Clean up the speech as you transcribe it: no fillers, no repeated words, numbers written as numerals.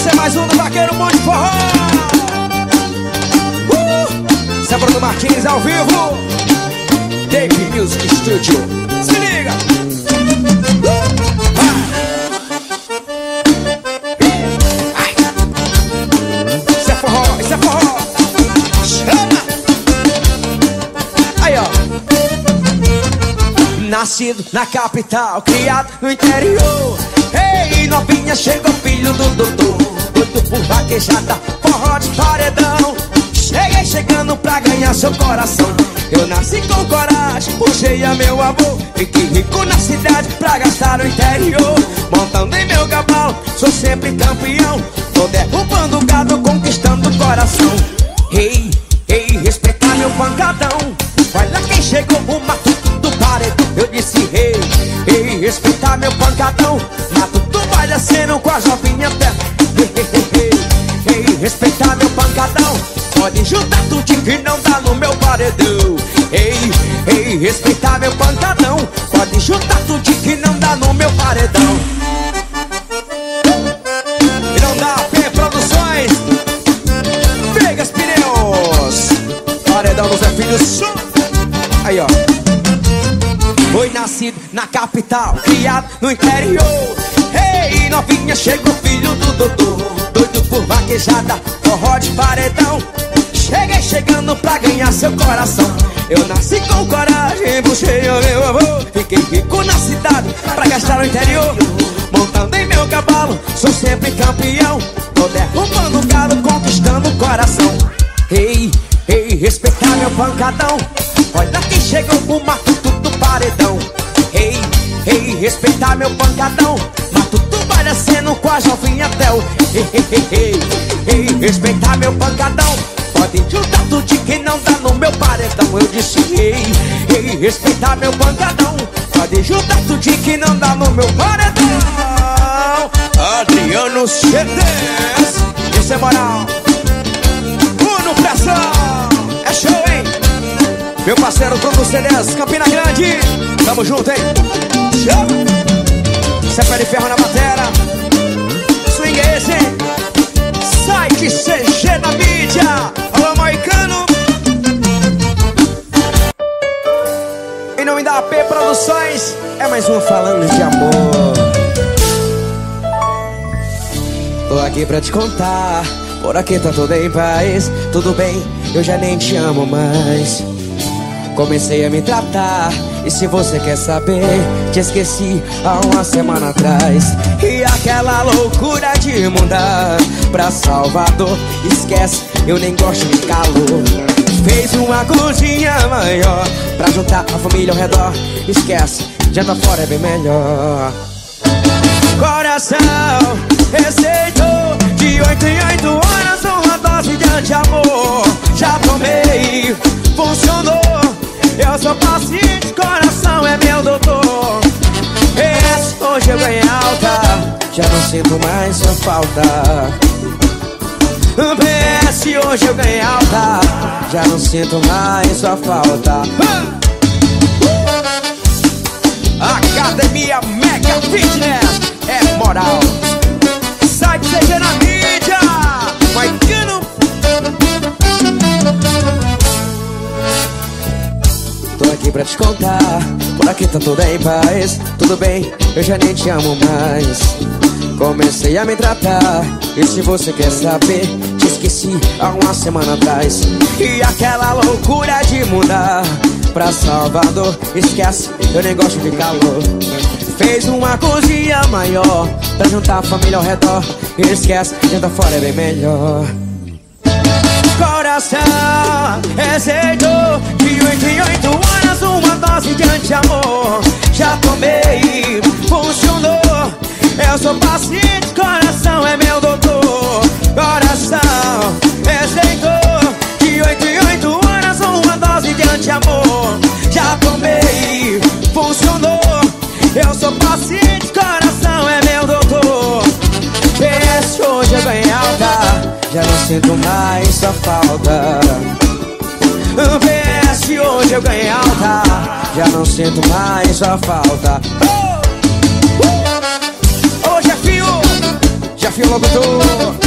Esse é mais um do Vaqueiro Bom de Forró. Esse é Bruno Martins ao vivo, Dave Music Studio. Se liga. Isso é forró, isso é forró. Chama. Aí, ó. Nascido na capital, criado no interior. Ei, novinha, chegou filho do doutor. Doido por vaquejada, forró de paredão. Cheguei chegando pra ganhar seu coração. Eu nasci com coragem, puxei a meu avô. Fiquei rico na cidade pra gastar no interior. Montando em meu cavalo, sou sempre campeão. Tô derrubando o gado, conquistando o coração. Ei, ei, respeitar meu pancadão. Olha quem chegou, o matuto do paredão. Eu disse ei, ei, respeitar meu pancadão. Matuto vai descendo com a jovinha perto. Ei, ei, ei, ei, respeitar meu pancadão. Pode juntar tudo que não dá no meu paredão. Ei, ei, respeitar meu pancadão. Pode juntar tudo que não dá no meu paredão. E não dá P Produções, Vegas Pneus, paredão dos Zé Filhos. Aí, ó. Foi nascido na capital, criado no interior. Ei, novinha, chegou filho do doutor. Doido por vaquejada, forró de paredão. Cheguei chegando pra ganhar seu coração. Eu nasci com coragem, puxei o meu avô. Fiquei rico na cidade pra gastar no interior. Montando em meu cavalo, sou sempre campeão. Tô derrubando o gado, conquistando o coração. Ei, ei, respeitar meu pancadão. Olha quem chegou, o matuto do paredão. Ei, ei, respeitar meu pancadão. Matuto vai descendo com a jovinha até o ei, ei, ei, ei, ei, respeitar meu pancadão. Pode juntar tudo que não dá no meu paredão. Eu disse ei, ei, respeitar meu pancadão. Pode juntar tudo que não dá no meu paredão. Adriano C10, isso é moral. Uno Pressão, é show, hein? Meu parceiro Bruno C10, Campina Grande. Tamo junto, hein? Isso é pé de ferro na batera. Swing é esse, hein? Site CG na mídia. Alô, Moicano. Em nome da AP Produções, é mais um Falando de Amor. Tô aqui pra te contar, por aqui tá tudo em paz. Tudo bem, eu já nem te amo mais. Comecei a me tratar, e se você quer saber, te esqueci há uma semana atrás. E aquela loucura de mudar pra Salvador, esquece, eu nem gosto de calor. Fez uma cozinha maior pra juntar a família ao redor, esquece, janta fora é bem melhor. Coração receitou de 8 em 8 horas uma dose de anti-amor. Já tomei, funcionou. Eu sou paciente, coração é meu doutor. Esse hoje eu ganhei alta, já não sinto mais sua falta. PS, hoje eu ganhei alta, já não sinto mais sua falta. Academia Mega Fitness é moral. Sai de CG na mídia, Maicano. Tô aqui pra te contar, por aqui tá tudo em paz. Tudo bem, eu já nem te amo mais. Comecei a me tratar, e se você quer saber, te esqueci há uma semana atrás. E aquela loucura de mudar pra Salvador, esquece, eu nem gosto de calor. Fez uma cozinha maior pra juntar a família ao redor, esquece, janta fora é bem melhor. Coração receitou de 8 em 8 horas uma dose de anti-amor. Já tomei, funcionou. Eu sou paciente, coração é meu doutor. Coração receitou de 8 em 8 horas uma dose de anti-amor. Já tomei, funcionou. Eu sou paciente, coração é meu doutor. PS, hoje eu ganhei alta, já não sinto mais sua falta. PS, hoje eu ganhei alta, já não sinto mais sua falta. Ô, Jefinho, chefe, o locutor.